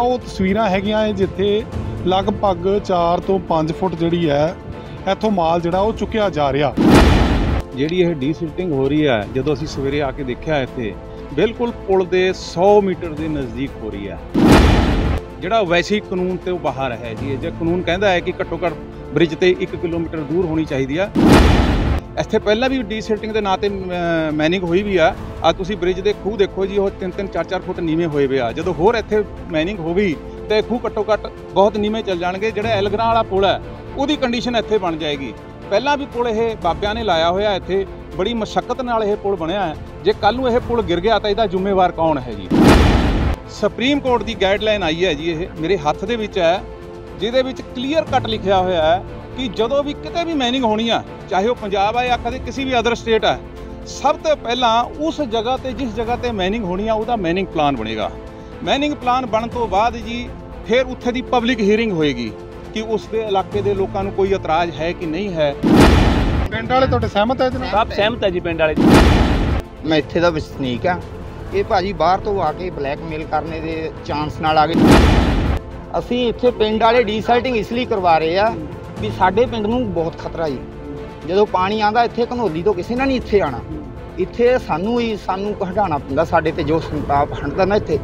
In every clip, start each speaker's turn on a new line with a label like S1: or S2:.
S1: ਉਹ ਤਸਵੀਰਾਂ ਹੈਗੀਆਂ ਜਿੱਥੇ ਲਗਭਗ 4 ਤੋਂ 5 ਫੁੱਟ ਜਿਹੜੀ ਹੈ ਇੱਥੋਂ ਮਾਲ ਜਿਹੜਾ ਉਹ ਚੁੱਕਿਆ ਜਾ ਰਿਹਾ।
S2: ਜਿਹੜੀ ਇਹ ਡੀਸਿਲਟਿੰਗ ਹੋ ਰਹੀ ਹੈ, ਜਦੋਂ ਅਸੀਂ ਸਵੇਰੇ ਆ ਕੇ ਦੇਖਿਆ ਇੱਥੇ ਬਿਲਕੁਲ ਪੁਲ ਦੇ 100 ਮੀਟਰ ਦੇ ਨਜ਼ਦੀਕ ਹੋ ਰਹੀ ਹੈ, ਜਿਹੜਾ ਵੈਸੇ ਹੀ ਕਾਨੂੰਨ ਤੋਂ ਬਾਹਰ ਹੈ ਜੀ। ਜੇ ਕਾਨੂੰਨ ਕਹਿੰਦਾ ਹੈ ਕਿ ਘੱਟੋ ਘੱਟ ਬ੍ਰਿਜ ਤੇ 1 ਕਿਲੋਮੀਟਰ ਦੂਰ ਹੋਣੀ ਚਾਹੀਦੀ ਆ। ਇੱਥੇ ਪਹਿਲਾਂ ਵੀ ਡੀਸਿਲਟਿੰਗ ਦੇ ਨਾਂ ਤੇ ਮੈਨਿੰਗ ਹੋਈ ਵੀ ਆ। ਆ ਤੁਸੀਂ ਬ੍ਰਿਜ ਦੇ ਖੂਹ ਦੇਖੋ ਜੀ, ਉਹ 3-3 4-4 ਫੁੱਟ ਨੀਵੇਂ ਹੋਏ ਵੇ ਆ। ਜਦੋਂ ਹੋਰ ਇੱਥੇ ਮੈਨਿੰਗ ਹੋ ਗਈ ਤੇ ਖੂਹ ਘੱਟੋ ਘੱਟ ਬਹੁਤ ਨੀਵੇਂ ਚੱਲ ਜਾਣਗੇ। ਜਿਹੜਾ ਐਲਗਰਾਂ ਵਾਲਾ ਪੁਲ ਹੈ ਉਹਦੀ ਕੰਡੀਸ਼ਨ ਇੱਥੇ ਬਣ ਜਾਏਗੀ। ਪਹਿਲਾਂ ਵੀ ਪੁਲ ਇਹ ਬਾਬਿਆਂ ਨੇ ਲਾਇਆ ਹੋਇਆ, ਇੱਥੇ ਬੜੀ ਮਸ਼ੱਕਤ ਨਾਲ ਇਹ ਪੁਲ ਬਣਿਆ ਹੈ। ਜੇ ਕੱਲ੍ਹ ਨੂੰ ਇਹ ਪੁਲ ਗਿਰ ਗਿਆ ਤਾਂ ਇਹਦਾ ਜ਼ਿੰਮੇਵਾਰ ਕੌਣ ਹੈ ਜੀ? ਸੁਪਰੀਮ ਕੋਰਟ ਦੀ ਗਾਈਡਲਾਈਨ ਆਈ ਹੈ ਜੀ, ਇਹ ਮੇਰੇ ਹੱਥ ਦੇ ਵਿੱਚ ਹੈ, ਜਿਹਦੇ ਵਿੱਚ ਕਲੀਅਰ ਕੱਟ ਲਿਖਿਆ ਹੋਇਆ ਹੈ ਕਿ ਜਦੋਂ ਵੀ ਕਿਤੇ ਵੀ ਮੈਨਿੰਗ ਹੋਣੀ ਆ, ਚਾਹੇ ਉਹ ਪੰਜਾਬ ਹੈ ਜਾਂ ਕਦੇ ਕਿਸੇ ਵੀ ਅਦਰ ਸਟੇਟ ਹੈ, ਸਭ ਤੋਂ ਪਹਿਲਾਂ ਉਸ ਜਗ੍ਹਾ ਤੇ ਜਿਸ ਜਗ੍ਹਾ ਤੇ ਮੈਨਿੰਗ ਹੋਣੀ ਆ ਉਹਦਾ ਮੈਨਿੰਗ ਪਲਾਨ ਬਣੇਗਾ। ਮੈਨਿੰਗ ਪਲਾਨ ਬਣਨ ਤੋਂ ਬਾਅਦ ਜੀ ਫਿਰ ਉੱਥੇ ਦੀ ਪਬਲਿਕ ਹੀਅਰਿੰਗ ਹੋਏਗੀ ਕਿ ਉਸ ਦੇ ਇਲਾਕੇ ਦੇ ਲੋਕਾਂ ਨੂੰ ਕੋਈ ਇਤਰਾਜ਼ ਹੈ ਕਿ ਨਹੀਂ ਹੈ।
S1: ਪਿੰਡ ਵਾਲੇ ਤੁਹਾਡੇ ਸਹਿਮਤ ਹੈ ਜੀ?
S3: ਸਭ ਸਹਿਮਤ ਹੈ ਜੀ ਪਿੰਡ ਵਾਲੇ।
S4: ਮੈਂ ਇੱਥੇ ਦਾ ਵਸਨੀਕ ਆ। ਇਹ ਭਾਜੀ ਬਾਹਰ ਤੋਂ ਆ ਕੇ ਬਲੈਕਮੇਲ ਕਰਨੇ ਦੇ ਚਾਂਸ ਨਾਲ ਆ ਗਏ। ਅਸੀਂ ਇੱਥੇ ਪਿੰਡ ਵਾਲੇ ਡੀਸਲਟਿੰਗ ਇਸ ਲਈ ਕਰਵਾ ਰਹੇ ਆ ਵੀ ਸਾਡੇ ਪਿੰਡ ਨੂੰ ਬਹੁਤ ਖਤਰਾ ਜੀ। ਜਦੋਂ ਪਾਣੀ ਆਉਂਦਾ ਇੱਥੇ ਘਨੌਲੀ ਤੋਂ ਕਿਸੇ ਨਾਲ ਨਹੀਂ ਇੱਥੇ ਆਉਣਾ, ਇੱਥੇ ਸਾਨੂੰ ਹਟਾਉਣਾ ਪੈਂਦਾ। ਸਾਡੇ ਤੇ ਜੋ ਸੰਤਾਪ ਹੰਡਦਾ ਨਾ ਇੱਥੇ।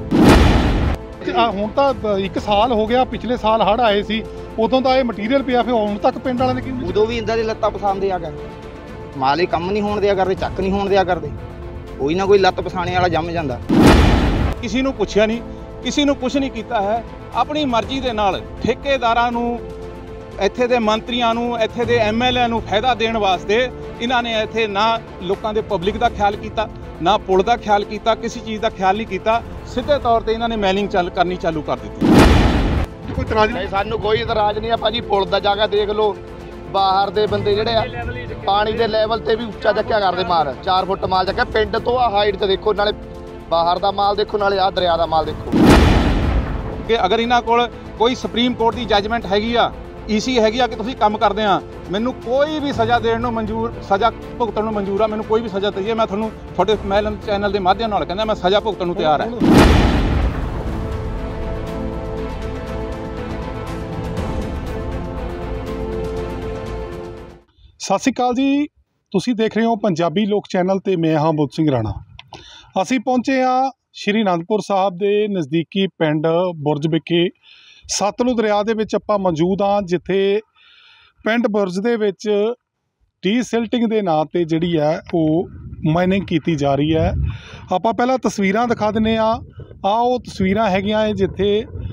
S1: ਹੁਣ ਤਾਂ 1 ਸਾਲ ਹੋ ਗਿਆ, ਪਿਛਲੇ ਸਾਲ ਹੜ੍ਹ ਆਏ ਸੀ, ਉਦੋਂ ਦਾ ਇਹ ਮਟੀਰੀਅਲ ਪਿਆ, ਫਿਰ ਹੁਣ ਤੱਕ ਪਿੰਡ ਵਾਲਿਆਂ ਨੇ ਕੀ?
S4: ਉਦੋਂ ਵੀ ਇੰਦਾਂ ਦੇ ਲੱਤਾਂ ਪਸਾਉਂਦੇ ਆ ਗਏ, ਮਾਲੇ ਕੰਮ ਨਹੀਂ ਹੋਣ ਦਿਆ ਕਰਦੇ, ਚੱਕ ਨਹੀਂ ਹੋਣ ਦਿਆ ਕਰਦੇ। ਕੋਈ ਨਾ ਕੋਈ ਲੱਤ ਪਸਾਣੇ ਵਾਲਾ ਜੰਮ ਜਾਂਦਾ।
S2: ਕਿਸੇ ਨੂੰ ਪੁੱਛਿਆ ਨਹੀਂ, ਕਿਸੇ ਨੂੰ ਕੁਝ ਨਹੀਂ ਕੀਤਾ ਹੈ। ਆਪਣੀ ਮਰਜ਼ੀ ਦੇ ਨਾਲ ਠੇਕੇਦਾਰਾਂ ਨੂੰ, ਇੱਥੇ ਦੇ ਮੰਤਰੀਆਂ ਨੂੰ, ਇੱਥੇ ਦੇ ਐਮਐਲਏ ਨੂੰ ਫਾਇਦਾ ਦੇਣ ਵਾਸਤੇ ਇਹਨਾਂ ਨੇ ਇੱਥੇ ਨਾ ਲੋਕਾਂ ਦੇ ਪਬਲਿਕ ਦਾ ਖਿਆਲ ਕੀਤਾ, ਨਾ ਪੁਲ ਦਾ ਖਿਆਲ ਕੀਤਾ, ਕਿਸੇ ਚੀਜ਼ ਦਾ ਖਿਆਲ ਨਹੀਂ ਕੀਤਾ। ਸਿੱਧੇ ਤੌਰ ਤੇ ਇਹਨਾਂ ਨੇ ਮੈਨਿੰਗ ਕਰਨੀ ਚਾਲੂ ਕਰ ਦਿੱਤੀ।
S1: ਕੋਈ ਇਤਰਾਜ਼ ਨਹੀਂ?
S5: ਸਾਨੂੰ ਕੋਈ ਇਤਰਾਜ਼ ਨਹੀਂ ਆ ਭਾਜੀ। ਪੁਲ ਦਾ ਜਗ੍ਹਾ ਦੇਖ ਲਓ, ਬਾਹਰ ਦੇ ਬੰਦੇ ਜਿਹੜੇ ਆ ਪਾਣੀ ਦੇ ਲੈਵਲ ਤੇ ਵੀ ਉੱਚਾ ਚੱਕਿਆ ਕਰਦੇ ਮਾਲ। 4 ਫੁੱਟ ਮਾਲ ਚੱਕਿਆ ਪਿੰਡ ਤੋਂ। ਆ ਹਾਈਟ ਤੇ ਦੇਖੋ, ਨਾਲੇ ਬਾਹਰ ਦਾ ਮਾਲ ਦੇਖੋ, ਨਾਲੇ ਆ ਦਰਿਆ ਦਾ ਮਾਲ ਦੇਖੋ।
S2: ਕਿ ਅਗਰ ਇਹਨਾਂ ਕੋਲ ਕੋਈ ਸੁਪਰੀਮ ਕੋਰਟ ਦੀ ਜੱਜਮੈਂਟ ਹੈਗੀ ਆ, ਈਸੀ ਹੈਗੀ ਆ ਕਿ ਤੁਸੀਂ ਕੰਮ ਕਰਦੇ ਆ, ਮੈਨੂੰ ਕੋਈ ਵੀ ਸਜ਼ਾ ਦੇਣ ਨੂੰ ਮਨਜ਼ੂਰ, ਸਜ਼ਾ ਭੁਗਤਣ ਨੂੰ ਮਨਜ਼ੂਰ ਆ। ਮੈਨੂੰ ਕੋਈ ਵੀ ਸਜ਼ਾ ਦਈਏ, ਮੈਂ ਤੁਹਾਨੂੰ ਤੁਹਾਡੇ ਚੈਨਲ ਦੇ ਮਾਧਿਅਮ ਨਾਲ ਕਹਿੰਦਾ, ਮੈਂ ਸਜ਼ਾ ਭੁਗਤਣ ਨੂੰ ਤਿਆਰ ਹਾਂ।
S1: ਸਤਿ ਸ਼੍ਰੀ ਅਕਾਲ ਜੀ, ਤੁਸੀਂ ਦੇਖ ਰਹੇ ਹੋ ਪੰਜਾਬੀ ਲੋਕ ਚੈਨਲ ਤੇ ਮੈਂ ਹਾਂ ਬੁੱਧ ਸਿੰਘ ਰਾਣਾ। ਅਸੀਂ ਪਹੁੰਚੇ ਹਾਂ ਸ਼੍ਰੀ ਅਨੰਦਪੁਰ ਸਾਹਿਬ ਦੇ ਨਜ਼ਦੀਕੀ ਪਿੰਡ ਬੁਰਜ ਵਿਖੇ। ਸਤਲੁਜ ਦਰਿਆ ਦੇ ਵਿੱਚ ਆਪਾਂ ਮੌਜੂਦ ਹਾਂ, ਜਿੱਥੇ ਪਿੰਡ ਬੁਰਜ ਦੇ ਵਿੱਚ ਡੀਸਿਲਟਿੰਗ ਦੇ ਨਾਂ ਤੇ ਜਿਹੜੀ ਹੈ ਉਹ ਮਾਈਨਿੰਗ ਕੀਤੀ ਜਾ ਰਹੀ ਹੈ। ਆਪਾਂ ਪਹਿਲਾਂ ਤਸਵੀਰਾਂ ਦਿਖਾ ਦਿੰਦੇ ਹਾਂ। ਉਹ ਤਸਵੀਰਾਂ ਹੈਗੀਆਂ ਜਿੱਥੇ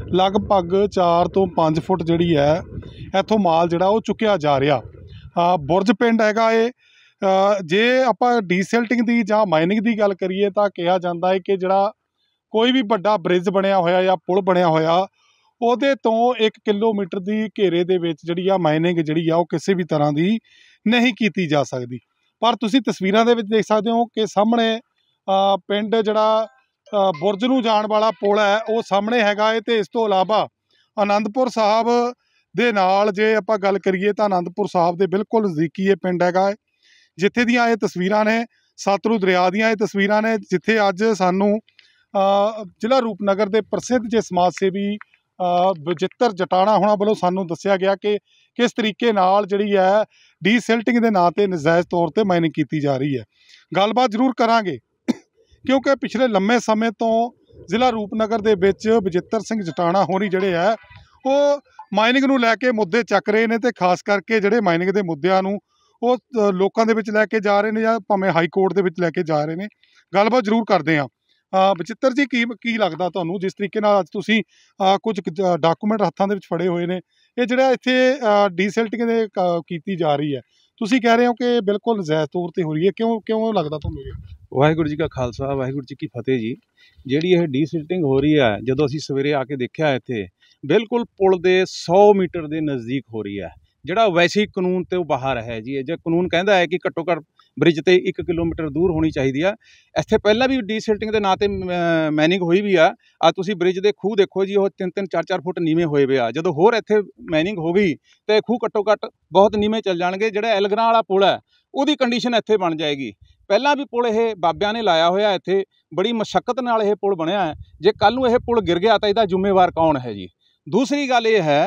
S1: ਲਗਭਗ 4 ਤੋਂ 5 ਫੁੱਟ ਜਿਹੜੀ ਹੈ ਇੱਥੋਂ ਮਾਲ ਜਿਹੜਾ ਉਹ ਚੁੱਕਿਆ ਜਾ ਰਿਹਾ। ਬੁਰਜ ਪਿੰਡ ਹੈਗਾ ਇਹ। ਜੇ ਆਪਾਂ ਡੀਸਿਲਟਿੰਗ ਦੀ ਜਾਂ ਮਾਈਨਿੰਗ ਦੀ ਗੱਲ ਕਰੀਏ ਤਾਂ ਕਿਹਾ ਜਾਂਦਾ ਹੈ ਕਿ ਜਿਹੜਾ ਕੋਈ ਵੀ ਵੱਡਾ ਬ੍ਰਿਜ ਬਣਿਆ ਹੋਇਆ ਜਾਂ ਪੁਲ ਬਣਿਆ ਹੋਇਆ, ਉਹਦੇ ਤੋਂ 1 ਕਿਲੋਮੀਟਰ ਦੀ ਘੇਰੇ ਦੇ ਵਿੱਚ ਜਿਹੜੀ ਆ ਮਾਈਨਿੰਗ ਜਿਹੜੀ ਆ ਉਹ ਕਿਸੇ ਵੀ ਤਰ੍ਹਾਂ ਦੀ ਨਹੀਂ ਕੀਤੀ ਜਾ ਸਕਦੀ। ਪਰ ਤੁਸੀਂ ਤਸਵੀਰਾਂ ਦੇ ਵਿੱਚ ਦੇਖ ਸਕਦੇ ਹੋ ਕਿ ਸਾਹਮਣੇ ਪਿੰਡ ਜਿਹੜਾ ਬੁਰਜ ਨੂੰ ਜਾਣ ਵਾਲਾ ਪੁਲ ਹੈ ਉਹ ਸਾਹਮਣੇ ਹੈਗਾ ਹੈ। ਅਤੇ ਇਸ ਤੋਂ ਇਲਾਵਾ ਅਨੰਦਪੁਰ ਸਾਹਿਬ ਦੇ ਨਾਲ ਜੇ ਆਪਾਂ ਗੱਲ ਕਰੀਏ ਤਾਂ ਅਨੰਦਪੁਰ ਸਾਹਿਬ ਦੇ ਬਿਲਕੁਲ ਨਜ਼ਦੀਕੀ ਇਹ ਪਿੰਡ ਹੈਗਾ ਹੈ, ਜਿੱਥੇ ਦੀਆਂ ਇਹ ਤਸਵੀਰਾਂ ਨੇ ਸਤਲੁਜ ਦਰਿਆ ਦੀਆਂ ਇਹ ਤਸਵੀਰਾਂ ਨੇ, ਜਿੱਥੇ ਅੱਜ ਸਾਨੂੰ ਜ਼ਿਲ੍ਹਾ ਰੂਪਨਗਰ ਦੇ ਪ੍ਰਸਿੱਧ ਜੇ ਸਮਾਜ ਸੇਵੀ ਬਚਿੱਤਰ ਜਟਾਣਾ ਹੋਣਾ ਵੱਲੋਂ ਸਾਨੂੰ ਦੱਸਿਆ ਗਿਆ ਕਿ ਕਿਸ ਤਰੀਕੇ ਨਾਲ ਜਿਹੜੀ ਹੈ ਡੀਸਿਲਟਿੰਗ ਦੇ ਨਾਂ 'ਤੇ ਨਜਾਇਜ਼ ਤੌਰ 'ਤੇ ਮਾਈਨਿੰਗ ਕੀਤੀ ਜਾ ਰਹੀ ਹੈ। ਗੱਲਬਾਤ ਜ਼ਰੂਰ ਕਰਾਂਗੇ, ਕਿਉਂਕਿ ਪਿਛਲੇ ਲੰਮੇ ਸਮੇਂ ਤੋਂ ਜ਼ਿਲ੍ਹਾ ਰੂਪਨਗਰ ਦੇ ਵਿੱਚ ਬਚਿੱਤਰ ਸਿੰਘ ਜਟਾਣਾ ਹੋਣੀ ਜਿਹੜੇ ਹੈ ਉਹ ਮਾਈਨਿੰਗ ਨੂੰ ਲੈ ਕੇ ਮੁੱਦੇ ਚੱਕ ਰਹੇ ਨੇ, ਅਤੇ ਖਾਸ ਕਰਕੇ ਜਿਹੜੇ ਮਾਈਨਿੰਗ ਦੇ ਮੁੱਦਿਆਂ ਨੂੰ ਉਹ ਲੋਕਾਂ ਦੇ ਵਿੱਚ ਲੈ ਕੇ ਜਾ ਰਹੇ ਨੇ ਜਾਂ ਭਾਵੇਂ ਹਾਈ ਕੋਰਟ ਦੇ ਵਿੱਚ ਲੈ ਕੇ ਜਾ ਰਹੇ ਨੇ। ਗੱਲਬਾਤ ਜ਼ਰੂਰ ਕਰਦੇ ਹਾਂ। ਬਚਿੱਤਰ ਜੀ, ਕੀ ਲੱਗਦਾ ਤੁਹਾਨੂੰ ਜਿਸ ਤਰੀਕੇ ਨਾਲ ਅੱਜ ਤੁਸੀਂ ਕੁਝ ਡਾਕੂਮੈਂਟ ਹੱਥਾਂ ਦੇ ਵਿੱਚ ਫੜੇ ਹੋਏ ਨੇ, ਇਹ ਜਿਹੜਾ ਇੱਥੇ ਡੀਸਿਲਟਿੰਗ ਦੇ ਕੀਤੀ ਜਾ ਰਹੀ ਹੈ, ਤੁਸੀਂ ਕਹਿ ਰਹੇ ਹੋ ਕਿ ਬਿਲਕੁਲ ਨਜਾਇਜ਼ ਤੌਰ 'ਤੇ ਹੋ ਰਹੀ ਹੈ, ਕਿਉਂ ਲੱਗਦਾ ਤੁਹਾਨੂੰ?
S2: ਵਾਹਿਗੁਰੂ ਜੀ ਕਾ ਖਾਲਸਾ, ਵਾਹਿਗੁਰੂ ਜੀ ਕੀ ਫਤਿਹ ਜੀ। ਜਿਹੜੀ ਇਹ ਡੀਸਿਲਟਿੰਗ ਹੋ ਰਹੀ ਹੈ, ਜਦੋਂ ਅਸੀਂ ਸਵੇਰੇ ਆ ਕੇ ਦੇਖਿਆ ਇੱਥੇ ਬਿਲਕੁਲ ਪੁਲ ਦੇ 100 ਮੀਟਰ ਦੇ ਨਜ਼ਦੀਕ ਹੋ ਰਹੀ ਹੈ, ਜਿਹੜਾ ਵੈਸੇ ਹੀ ਕਾਨੂੰਨ ਤੋਂ ਬਾਹਰ ਹੈ ਜੀ। ਜੇ ਕਾਨੂੰਨ ਕਹਿੰਦਾ ਹੈ ਕਿ ਘੱਟੋ ਘੱਟ ਬ੍ਰਿਜ ਤੇ 1 ਕਿਲੋਮੀਟਰ ਦੂਰ ਹੋਣੀ ਚਾਹੀਦੀ ਆ। ਇੱਥੇ ਪਹਿਲਾਂ ਵੀ ਡੀਸਿਲਟਿੰਗ ਦੇ ਨਾਂ ਤੇ ਮੈਨਿੰਗ ਹੋਈ ਵੀ ਆ। ਤੁਸੀਂ ਬ੍ਰਿਜ ਦੇ ਖੂਹ ਦੇਖੋ ਜੀ, ਉਹ 3-3 4-4 ਫੁੱਟ ਨੀਵੇਂ ਹੋਏ ਵੇ ਆ। ਜਦੋਂ ਹੋਰ ਇੱਥੇ ਮੈਨਿੰਗ ਹੋ ਗਈ ਤੇ ਖੂਹ ਘੱਟੋ ਘੱਟ ਬਹੁਤ ਨੀਵੇਂ ਚੱਲ ਜਾਣਗੇ। ਜਿਹੜਾ ਐਲਗਰਾਂ ਵਾਲਾ ਪੁਲ ਹੈ ਉਹਦੀ ਕੰਡੀਸ਼ਨ ਇੱਥੇ ਬਣ ਜਾਏਗੀ। ਪਹਿਲਾਂ ਵੀ ਪੁਲ ਇਹ ਬਾਬਿਆਂ ਨੇ ਲਾਇਆ ਹੋਇਆ ਇੱਥੇ, ਬੜੀ ਮਸ਼ੱਕਤ ਨਾਲ ਇਹ ਪੁਲ ਬਣਿਆ ਹੈ। ਜੇ ਕੱਲ੍ਹ ਨੂੰ ਇਹ ਪੁਲ ਗਿਰ ਗਿਆ ਤਾਂ ਇਹਦਾ ਜ਼ਿੰਮੇਵਾਰ ਕੌਣ ਹੈ ਜੀ। ਦੂਸਰੀ ਗੱਲ ਇਹ ਹੈ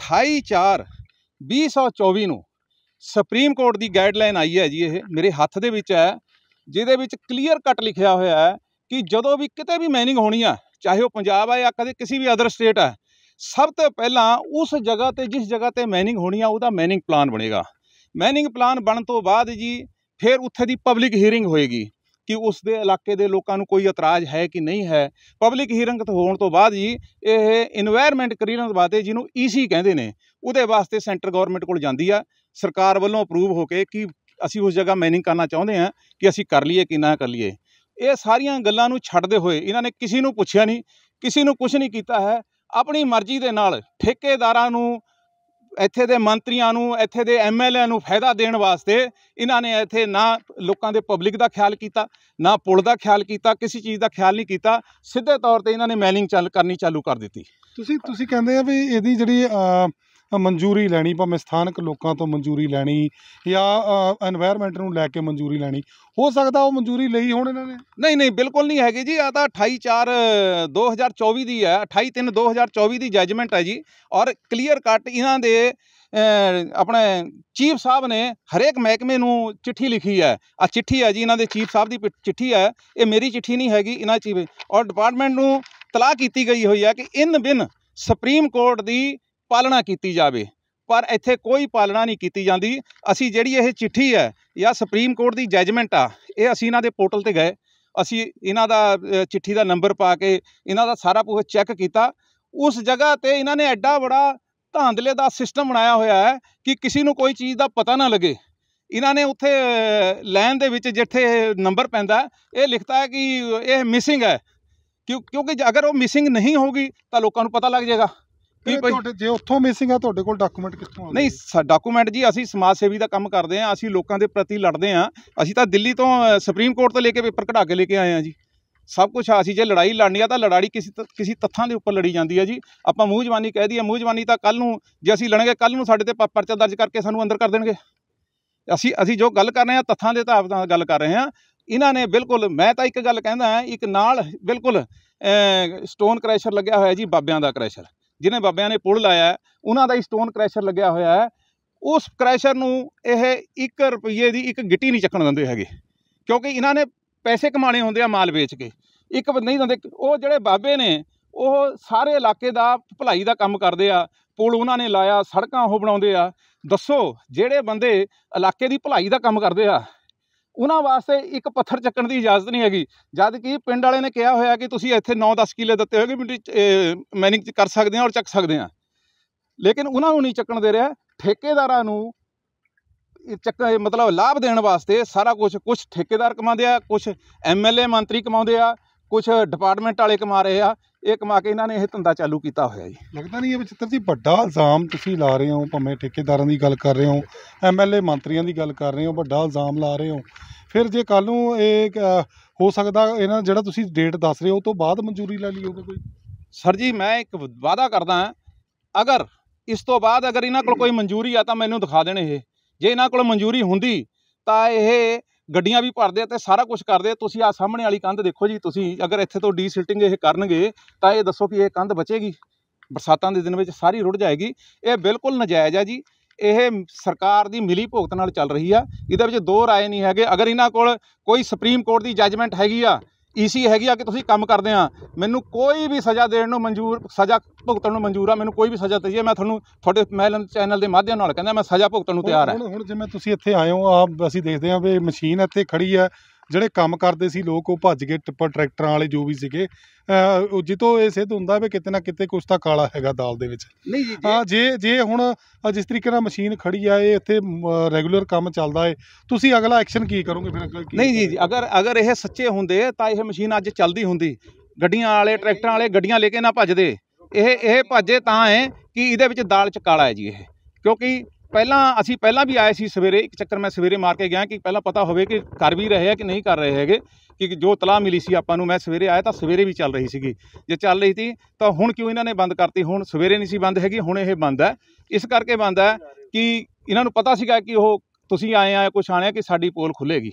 S2: 28/4/2024 ਨੂੰ ਸੁਪਰੀਮ ਕੋਰਟ ਦੀ ਗਾਈਡਲਾਈਨ ਆਈ ਹੈ ਜੀ, ਇਹ ਮੇਰੇ ਹੱਥ ਦੇ ਵਿੱਚ ਹੈ, ਜਿਹਦੇ ਵਿੱਚ ਕਲੀਅਰ ਕੱਟ ਲਿਖਿਆ ਹੋਇਆ ਹੈ ਕਿ ਜਦੋਂ ਵੀ ਕਿਤੇ ਵੀ ਮਾਈਨਿੰਗ ਹੋਣੀ ਆ, ਚਾਹੇ ਉਹ ਪੰਜਾਬ ਹੈ ਜਾਂ ਕਦੇ ਕਿਸੇ ਵੀ ਅਦਰ ਸਟੇਟ ਹੈ, ਸਭ ਤੋਂ ਪਹਿਲਾਂ ਉਸ ਜਗ੍ਹਾ 'ਤੇ ਜਿਸ ਜਗ੍ਹਾ 'ਤੇ ਮਾਈਨਿੰਗ ਹੋਣੀ ਆ ਉਹਦਾ ਮਾਈਨਿੰਗ ਪਲਾਨ ਬਣੇਗਾ। ਮਾਈਨਿੰਗ ਪਲਾਨ ਬਣਨ ਤੋਂ ਬਾਅਦ ਜੀ ਫਿਰ ਉੱਥੇ ਦੀ ਪਬਲਿਕ ਹੀਅਰਿੰਗ ਹੋਏਗੀ ਕਿ ਉਸ ਦੇ ਇਲਾਕੇ ਦੇ ਲੋਕਾਂ ਨੂੰ ਕੋਈ ਇਤਰਾਜ਼ ਹੈ ਕਿ ਨਹੀਂ ਹੈ। ਪਬਲਿਕ ਹੀਅਰਿੰਗ ਹੋਣ ਤੋਂ ਬਾਅਦ ਜੀ ਇਹ ਇਨਵਾਇਰਮੈਂਟ ਕਲੀਅਰੈਂਸ ਵਾਸਤੇ, ਜਿਹਨੂੰ EC ਕਹਿੰਦੇ ਨੇ, ਉਹਦੇ ਵਾਸਤੇ ਸੈਂਟਰ ਗੌਰਮੈਂਟ ਕੋਲ ਜਾਂਦੀ ਆ, ਸਰਕਾਰ ਵੱਲੋਂ ਅਪਰੂਵ ਹੋ ਕੇ ਕਿ ਅਸੀਂ ਉਸ ਜਗ੍ਹਾ ਮਾਈਨਿੰਗ ਕਰਨਾ ਚਾਹੁੰਦੇ ਹਾਂ, ਕਿ ਅਸੀਂ ਕਰ ਲਈਏ ਕਿ ਨਾ ਕਰ ਲਈਏ। ਇਹ ਸਾਰੀਆਂ ਗੱਲਾਂ ਨੂੰ ਛੱਡਦੇ ਹੋਏ ਇਹਨਾਂ ਨੇ ਕਿਸੇ ਨੂੰ ਪੁੱਛਿਆ ਨਹੀਂ, ਕਿਸੇ ਨੂੰ ਕੁਛ ਨਹੀਂ ਕੀਤਾ ਹੈ। ਆਪਣੀ ਮਰਜ਼ੀ ਦੇ ਨਾਲ ਠੇਕੇਦਾਰਾਂ ਨੂੰ, ਇੱਥੇ ਦੇ ਮੰਤਰੀਆਂ ਨੂੰ, ਇੱਥੇ ਦੇ MLA ਨੂੰ ਫਾਇਦਾ ਦੇਣ ਵਾਸਤੇ ਇਹਨਾਂ ਨੇ ਇੱਥੇ ਨਾ ਲੋਕਾਂ ਦੇ ਪਬਲਿਕ ਦਾ ਖਿਆਲ ਕੀਤਾ, ਨਾ ਪੁਲ ਦਾ ਖਿਆਲ ਕੀਤਾ, ਕਿਸੇ ਚੀਜ਼ ਦਾ ਖਿਆਲ ਨਹੀਂ ਕੀਤਾ। ਸਿੱਧੇ ਤੌਰ 'ਤੇ ਇਹਨਾਂ ਨੇ ਮਾਈਨਿੰਗ ਕਰਨੀ ਚਾਲੂ ਕਰ ਦਿੱਤੀ।
S1: ਤੁਸੀਂ ਕਹਿੰਦੇ ਆ ਵੀ ਇਹਦੀ ਜਿਹੜੀ ਮਨਜ਼ੂਰੀ ਲੈਣੀ, ਭਾਵੇਂ ਸਥਾਨਕ ਲੋਕਾਂ ਤੋਂ ਮਨਜ਼ੂਰੀ ਲੈਣੀ ਜਾਂ ਐਨਵਾਇਰਨਮੈਂਟ ਨੂੰ ਲੈ ਕੇ ਮਨਜ਼ੂਰੀ ਲੈਣੀ, ਹੋ ਸਕਦਾ ਉਹ ਮਨਜ਼ੂਰੀ ਲਈ ਹੋਣ ਇਹਨਾਂ ਨੇ?
S2: ਨਹੀਂ, ਬਿਲਕੁਲ ਨਹੀਂ ਹੈਗੀ ਜੀ। ਆ ਤਾਂ 28/4/2024 ਦੀ ਹੈ, 28/3/2024 ਦੀ ਜੱਜਮੈਂਟ ਹੈ ਜੀ। ਔਰ ਕਲੀਅਰ ਕੱਟ ਇਹਨਾਂ ਦੇ ਆਪਣੇ ਚੀਫ ਸਾਹਿਬ ਨੇ ਹਰੇਕ ਮਹਿਕਮੇ ਨੂੰ ਚਿੱਠੀ ਲਿਖੀ ਹੈ। ਆ ਚਿੱਠੀ ਹੈ ਜੀ ਇਹਨਾਂ ਦੇ ਚੀਫ ਸਾਹਿਬ ਦੀ ਚਿੱਠੀ ਹੈ, ਇਹ ਮੇਰੀ ਚਿੱਠੀ ਨਹੀਂ ਹੈਗੀ, ਇਹਨਾਂ ਚੀਫ। ਔਰ ਡਿਪਾਰਟਮੈਂਟ ਨੂੰ ਤਲਾਹ ਕੀਤੀ ਗਈ ਹੋਈ ਹੈ ਕਿ ਇਨ ਬਿਨ ਸੁਪਰੀਮ ਕੋਰਟ ਦੀ ਪਾਲਣਾ ਕੀਤੀ ਜਾਵੇ, ਪਰ ਇੱਥੇ ਕੋਈ ਪਾਲਣਾ ਨਹੀਂ ਕੀਤੀ ਜਾਂਦੀ। ਅਸੀਂ ਜਿਹੜੀ ਇਹ ਚਿੱਠੀ ਹੈ ਜਾਂ ਸੁਪਰੀਮ ਕੋਰਟ ਦੀ ਜੱਜਮੈਂਟ ਆ, ਇਹ ਅਸੀਂ ਇਹਨਾਂ ਦੇ ਪੋਰਟਲ 'ਤੇ ਗਏ, ਅਸੀਂ ਇਹਨਾਂ ਦਾ ਚਿੱਠੀ ਦਾ ਨੰਬਰ ਪਾ ਕੇ ਇਹਨਾਂ ਦਾ ਸਾਰਾ ਕੁਝ ਚੈੱਕ ਕੀਤਾ। ਉਸ ਜਗ੍ਹਾ 'ਤੇ ਇਹਨਾਂ ਨੇ ਐਡਾ ਬੜਾ ਧਾਂਦਲੇ ਦਾ ਸਿਸਟਮ ਬਣਾਇਆ ਹੋਇਆ ਹੈ ਕਿ ਕਿਸੇ ਨੂੰ ਕੋਈ ਚੀਜ਼ ਦਾ ਪਤਾ ਨਾ ਲੱਗੇ। ਇਹਨਾਂ ਨੇ ਉੱਥੇ ਲਾਈਨ ਦੇ ਵਿੱਚ ਜਿੱਥੇ ਨੰਬਰ ਪੈਂਦਾ ਇਹ ਲਿਖਤਾ ਹੈ ਕਿ ਇਹ ਮਿਸਿੰਗ ਹੈ, ਕਿਉਂਕਿ ਅਗਰ ਉਹ ਮਿਸਿੰਗ ਨਹੀਂ ਹੋਊਗੀ ਤਾਂ ਲੋਕਾਂ ਨੂੰ ਪਤਾ ਲੱਗ ਜਾਏਗਾ ਕਿ
S1: ਜੇ ਉੱਥੋਂ ਮਿਸਿੰਗ ਆ, ਤੁਹਾਡੇ ਕੋਲ ਡਾਕੂਮੈਂਟ ਕਿੱਥੋਂ ਆਉਂਦੇ?
S2: ਨਹੀਂ, ਡਾਕੂਮੈਂਟ ਜੀ ਅਸੀਂ ਸਮਾਜ ਸੇਵੀ ਦਾ ਕੰਮ ਕਰਦੇ ਹਾਂ, ਅਸੀਂ ਲੋਕਾਂ ਦੇ ਪ੍ਰਤੀ ਲੜਦੇ ਹਾਂ। ਅਸੀਂ ਤਾਂ ਦਿੱਲੀ ਤੋਂ ਸੁਪਰੀਮ ਕੋਰਟ ਤੋਂ ਲੈ ਕੇ ਪੇਪਰ ਕਢਾ ਕੇ ਲੈ ਕੇ ਆਏ ਹਾਂ ਜੀ। ਸਭ ਕੁਛ ਅਸੀਂ ਜੇ ਲੜਾਈ ਲੜਨੀ ਆ ਤਾਂ ਲੜਾਈ ਕਿਸੇ ਤੱਥਾਂ ਦੇ ਉੱਪਰ ਲੜੀ ਜਾਂਦੀ ਹੈ ਜੀ। ਆਪਾਂ ਮੂੰਹ ਜ਼ਬਾਨੀ ਕਹਿ ਦਈਏ, ਮੂੰਹ ਜ਼ਬਾਨੀ ਤਾਂ ਕੱਲ੍ਹ ਨੂੰ ਜੇ ਅਸੀਂ ਲੜਾਂਗੇ, ਕੱਲ੍ਹ ਨੂੰ ਸਾਡੇ 'ਤੇ ਪਰਚਾ ਦਰਜ ਕਰਕੇ ਸਾਨੂੰ ਅੰਦਰ ਕਰ ਦੇਣਗੇ। ਅਸੀਂ ਜੋ ਗੱਲ ਕਰ ਰਹੇ ਹਾਂ ਤੱਥਾਂ ਦੇ ਹਿਸਾਬ ਨਾਲ ਗੱਲ ਕਰ ਰਹੇ ਹਾਂ। ਇਹਨਾਂ ਨੇ ਬਿਲਕੁਲ, ਮੈਂ ਤਾਂ ਇੱਕ ਗੱਲ ਕਹਿੰਦਾ ਹਾਂ, ਇੱਕ ਨਾਲ ਬਿਲਕੁਲ ਸਟੋਨ ਕ੍ਰੈਸ਼ਰ ਲੱਗਿਆ ਹੋਇਆ ਜੀ, ਬਾਬਿਆਂ ਦਾ ਕ੍ਰੈਸ਼ਰ, ਜਿਹਨੇ ਬਾਬਿਆਂ ਨੇ ਪੁਲ ਲਾਇਆ ਉਹਨਾਂ ਦਾ ਹੀ ਸਟੋਨ ਕ੍ਰੈਸ਼ਰ ਲੱਗਿਆ ਹੋਇਆ ਹੈ। ਉਸ ਕ੍ਰੈਸ਼ਰ ਨੂੰ ਇਹ 1 ਰੁਪਈਏ ਦੀ ਇੱਕ ਗਿੱਟੀ ਨਹੀਂ ਚੱਕਣ ਦਿੰਦੇ ਹੈਗੇ, ਕਿਉਂਕਿ ਇਹਨਾਂ ਨੇ ਪੈਸੇ ਕਮਾਣੇ ਹੁੰਦੇ ਆ ਮਾਲ ਵੇਚ ਕੇ, ਇੱਕ ਨਹੀਂ ਦਿੰਦੇ। ਉਹ ਜਿਹੜੇ ਬਾਬੇ ਨੇ ਉਹ ਸਾਰੇ ਇਲਾਕੇ ਦਾ ਭਲਾਈ ਦਾ ਕੰਮ ਕਰਦੇ ਆ, ਪੁਲ ਉਹਨਾਂ ਨੇ ਲਾਇਆ, ਸੜਕਾਂ ਉਹ ਬਣਾਉਂਦੇ ਆ। ਦੱਸੋ, ਜਿਹੜੇ ਬੰਦੇ ਇਲਾਕੇ ਦੀ ਭਲਾਈ ਦਾ ਕੰਮ ਕਰਦੇ ਆ ਉਹਨਾਂ ਵਾਸਤੇ ਇੱਕ ਪੱਥਰ ਚੱਕਣ ਦੀ ਇਜਾਜ਼ਤ ਨਹੀਂ ਹੈਗੀ, ਜਦ ਕਿ ਪਿੰਡ ਵਾਲੇ ਨੇ ਕਿਹਾ ਹੋਇਆ ਕਿ ਤੁਸੀਂ ਇੱਥੇ 9-10 ਕਿੱਲੇ ਦਿੱਤੇ ਹੋਏ ਕਿ ਮਾਈਨਿੰਗ ਕਰ ਸਕਦੇ ਹਾਂ ਔਰ ਚੱਕ ਸਕਦੇ ਹਾਂ, ਲੇਕਿਨ ਉਹਨਾਂ ਨੂੰ ਨਹੀਂ ਚੱਕਣ ਦੇ ਰਿਹਾ। ਠੇਕੇਦਾਰਾਂ ਨੂੰ ਮਤਲਬ ਲਾਭ ਦੇਣ ਵਾਸਤੇ ਸਾਰਾ ਕੁਛ ਠੇਕੇਦਾਰ ਕਮਾਉਂਦੇ ਆ, ਕੁਛ MLA ਮੰਤਰੀ ਕਮਾਉਂਦੇ ਆ, ਕੁਛ ਡਿਪਾਰਟਮੈਂਟ ਵਾਲੇ ਕਮਾ ਰਹੇ ਆ। ਇਹ ਕਮਾ ਕੇ ਇਹਨਾਂ ਨੇ ਇਹ ਧੰਦਾ ਚਾਲੂ ਕੀਤਾ ਹੋਇਆ ਜੀ।
S1: ਲੱਗਦਾ ਨਹੀਂ ਇਹ ਬਚਿੱਤਰ ਜੀ ਵੱਡਾ ਇਲਜ਼ਾਮ ਤੁਸੀਂ ਲਾ ਰਹੇ ਹੋ, ਭਾਵੇਂ ਠੇਕੇਦਾਰਾਂ ਦੀ ਗੱਲ ਕਰ ਰਹੇ ਹੋ, MLA ਮੰਤਰੀਆਂ ਦੀ ਗੱਲ ਕਰ ਰਹੇ ਹੋ, ਵੱਡਾ ਇਲਜ਼ਾਮ ਲਾ ਰਹੇ ਹੋ। ਫਿਰ ਜੇ ਕੱਲ੍ਹ ਨੂੰ ਇਹ ਹੋ ਸਕਦਾ ਇਹਨਾਂ ਜਿਹੜਾ ਤੁਸੀਂ ਡੇਟ ਦੱਸ ਰਹੇ ਹੋ ਉਹ ਤੋਂ ਬਾਅਦ ਮਨਜ਼ੂਰੀ ਲੈ ਲਈ ਹੋਵੇ ਕੋਈ?
S2: ਸਰ ਜੀ, ਮੈਂ ਇੱਕ ਵਾਅਦਾ ਕਰਦਾ ਹਾਂ, ਅਗਰ ਇਸ ਤੋਂ ਬਾਅਦ ਅਗਰ ਇਹਨਾਂ ਕੋਲ ਕੋਈ ਮਨਜ਼ੂਰੀ ਆ ਤਾਂ ਮੈਨੂੰ ਦਿਖਾ ਦੇਣ। ਇਹ ਜੇ ਇਹਨਾਂ ਕੋਲ ਮਨਜ਼ੂਰੀ ਹੁੰਦੀ ਤਾਂ ਇਹ ਗੱਡੀਆਂ ਵੀ ਭਰਦੇ ਅਤੇ ਸਾਰਾ ਕੁਝ ਕਰਦੇ। ਤੁਸੀਂ ਆਹ ਸਾਹਮਣੇ ਵਾਲੀ ਕੰਧ ਦੇਖੋ ਜੀ, ਤੁਸੀਂ ਅਗਰ ਇੱਥੇ ਤੋਂ ਡੀਸਿਲਟਿੰਗ ਇਹ ਕਰਨਗੇ ਤਾਂ ਇਹ ਦੱਸੋ ਕਿ ਇਹ ਕੰਧ ਬਚੇਗੀ? ਬਰਸਾਤਾਂ ਦੇ ਦਿਨ ਵਿੱਚ ਸਾਰੀ ਰੁੜ ਜਾਏਗੀ। ਇਹ ਬਿਲਕੁਲ ਨਜਾਇਜ਼ ਹੈ ਜੀ। ਇਹ ਸਰਕਾਰ ਦੀ ਮਿਲੀ ਭੁਗਤ ਨਾਲ ਚੱਲ ਰਹੀ ਆ, ਇਹਦੇ ਵਿੱਚ ਦੋ ਰਾਏ ਨਹੀਂ ਹੈਗੇ। ਅਗਰ ਇਹਨਾਂ ਕੋਲ ਕੋਈ ਸੁਪਰੀਮ ਕੋਰਟ ਦੀ ਜੱਜਮੈਂਟ ਹੈਗੀ ਆ, EC ਹੈਗੀ ਆ ਕਿ ਤੁਸੀਂ ਕੰਮ ਕਰਦੇ ਆ, ਮੈਨੂੰ ਕੋਈ ਵੀ ਸਜ਼ਾ ਦੇਣ ਨੂੰ ਮਨਜ਼ੂਰ, ਸਜ਼ਾ ਭੁਗਤਣ ਨੂੰ ਮਨਜ਼ੂਰ ਆ। ਮੈਨੂੰ ਕੋਈ ਵੀ ਸਜ਼ਾ ਦਈਏ, ਮੈਂ ਤੁਹਾਨੂੰ ਤੁਹਾਡੇ ਚੈਨਲ ਦੇ ਮਾਧਿਅਮ ਨਾਲ ਕਹਿੰਦਾ, ਮੈਂ ਸਜ਼ਾ ਭੁਗਤਣ ਨੂੰ ਤਿਆਰ ਹਾਂ। ਹੁਣ
S1: ਜਿਵੇਂ ਤੁਸੀਂ ਇੱਥੇ ਆਏ ਹੋ, ਅਸੀਂ ਦੇਖਦੇ ਹਾਂ ਵੀ ਮਸ਼ੀਨ ਇੱਥੇ ਖੜੀ ਹੈ, ਜਿਹੜੇ ਕੰਮ ਕਰਦੇ ਸੀ ਲੋਕ ਉਹ ਭੱਜ ਗਏ, ਟਿੱਪਰ ਟਰੈਕਟਰਾਂ ਵਾਲੇ ਜੋ ਵੀ ਸੀਗੇ। ਜਿੱਥੋਂ ਇਹ ਸਿੱਧ ਹੁੰਦਾ ਵੀ ਕਿਤੇ ਨਾ ਕਿਤੇ ਕੁਛ ਤਾਂ ਕਾਲਾ ਹੈਗਾ ਦਾਲ ਦੇ ਵਿੱਚ।
S2: ਨਹੀਂ ਜੀ,
S1: ਜੇ ਹੁਣ ਜਿਸ ਤਰੀਕੇ ਨਾਲ ਮਸ਼ੀਨ ਖੜੀ ਆ, ਇਹ ਇੱਥੇ ਰੈਗੂਲਰ ਕੰਮ ਚੱਲਦਾ ਹੈ, ਤੁਸੀਂ ਅਗਲਾ ਐਕਸ਼ਨ ਕੀ ਕਰੋਗੇ ਫਿਰ ਅੱਗੇ?
S2: ਨਹੀਂ ਜੀ, ਅਗਰ ਇਹ ਸੱਚੇ ਹੁੰਦੇ ਤਾਂ ਇਹ ਮਸ਼ੀਨ ਅੱਜ ਚੱਲਦੀ ਹੁੰਦੀ। ਗੱਡੀਆਂ ਵਾਲੇ, ਟਰੈਕਟਰਾਂ ਵਾਲੇ ਗੱਡੀਆਂ ਲੈ ਕੇ ਨਾ ਭੱਜਦੇ। ਇਹ ਭੱਜੇ ਤਾਂ ਹੈ ਕਿ ਇਹਦੇ ਵਿੱਚ ਦਾਲ 'ਚ ਕਾਲਾ ਹੈ ਜੀ। ਇਹ ਕਿਉਂਕਿ ਅਸੀਂ ਪਹਿਲਾਂ ਵੀ ਆਏ ਸੀ ਸਵੇਰੇ, ਇੱਕ ਚੱਕਰ ਮੈਂ ਸਵੇਰੇ ਮਾਰ ਕੇ ਗਿਆ ਕਿ ਪਹਿਲਾਂ ਪਤਾ ਹੋਵੇ ਕਿ ਕਰ ਵੀ ਰਹੇ ਆ ਕਿ ਨਹੀਂ ਕਰ ਰਹੇ ਹੈਗੇ, ਕਿ ਜੋ ਤਲਾਹ ਮਿਲੀ ਸੀ ਆਪਾਂ ਨੂੰ। ਮੈਂ ਸਵੇਰੇ ਆਇਆ ਤਾਂ ਸਵੇਰੇ ਵੀ ਚੱਲ ਰਹੀ ਸੀਗੀ। ਜੇ ਚੱਲ ਰਹੀ ਸੀ ਤਾਂ ਹੁਣ ਕਿਉਂ ਇਹਨਾਂ ਨੇ ਬੰਦ ਕਰਤੀ? ਹੁਣ ਸਵੇਰੇ ਨਹੀਂ ਸੀ ਬੰਦ ਹੈਗੀ, ਹੁਣ ਇਹ ਬੰਦ ਹੈ। ਇਸ ਕਰਕੇ ਬੰਦ ਹੈ ਕਿ ਇਹਨਾਂ ਨੂੰ ਪਤਾ ਸੀਗਾ ਕਿ ਉਹ ਤੁਸੀਂ ਆਏ ਆ, ਕੁਛ ਆਣੇ ਕਿ ਸਾਡੀ ਪੋਲ ਖੁੱਲ੍ਹੇਗੀ।